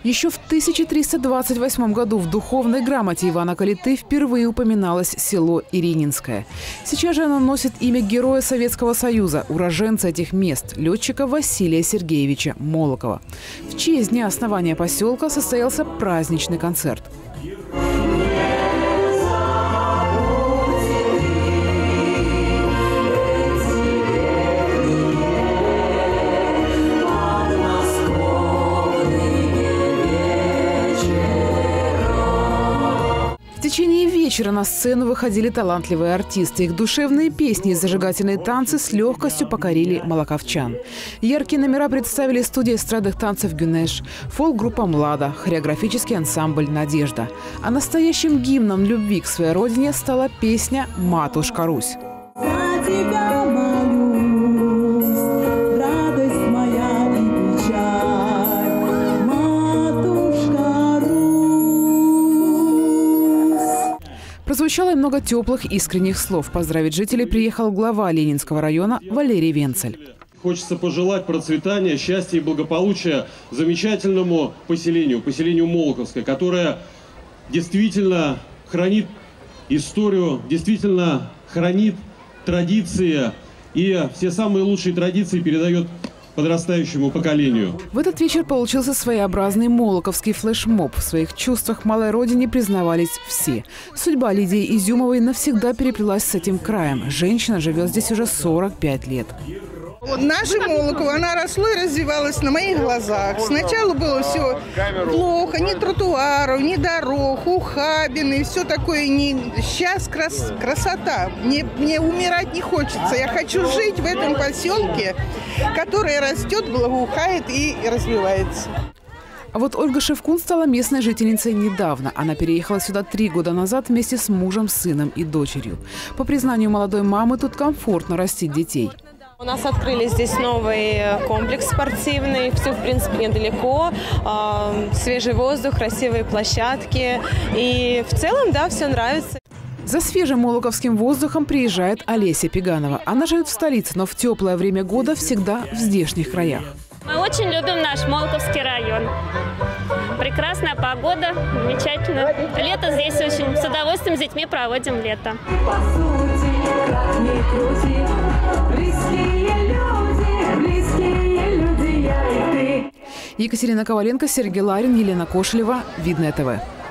Еще в 1328 году в духовной грамоте Ивана Калиты впервые упоминалось село Ирининское. Сейчас же оно носит имя Героя Советского Союза, уроженца этих мест, летчика Василия Сергеевича Молокова. В честь дня основания поселка состоялся праздничный концерт. В течение вечера на сцену выходили талантливые артисты. Их душевные песни и зажигательные танцы с легкостью покорили молоковчан. Яркие номера представили студия эстрадных танцев «Гюнеш», фолк-группа «Млада», хореографический ансамбль «Надежда». А настоящим гимном любви к своей родине стала песня «Матушка Русь». Прозвучало и много теплых, искренних слов. Поздравить жителей приехал глава Ленинского района Валерий Венцель. Хочется пожелать процветания, счастья и благополучия замечательному поселению Молоковское, которое действительно хранит историю, действительно хранит традиции и все самые лучшие традиции передает подрастающему поколению. В этот вечер получился своеобразный молоковский флешмоб. В своих чувствах малой родине признавались все. Судьба Лидии Изюмовой навсегда переплелась с этим краем. Женщина живет здесь уже 45 лет. Наша Молокова, она росла и развивалась на моих глазах. Сначала было все плохо, ни тротуаров, ни дорог, ухабины, все такое. Сейчас красота. Мне умирать не хочется. Я хочу жить в этом поселке, который растет, благоухает и развивается. А вот Ольга Шевкун стала местной жительницей недавно. Она переехала сюда 3 года назад вместе с мужем, сыном и дочерью. По признанию молодой мамы, тут комфортно растить детей. У нас открыли здесь новый комплекс спортивный, все, в принципе, недалеко, свежий воздух, красивые площадки. И в целом, да, все нравится. За свежим молоковским воздухом приезжает Олеся Пеганова. Она живет в столице, но в теплое время года всегда в здешних краях. Мы очень любим наш Молоковский район. Прекрасная погода, замечательно. Лето здесь очень с удовольствием с детьми проводим лето. Екатерина Коваленко, Сергей Ларин, Елена Кошелева. Видное ТВ.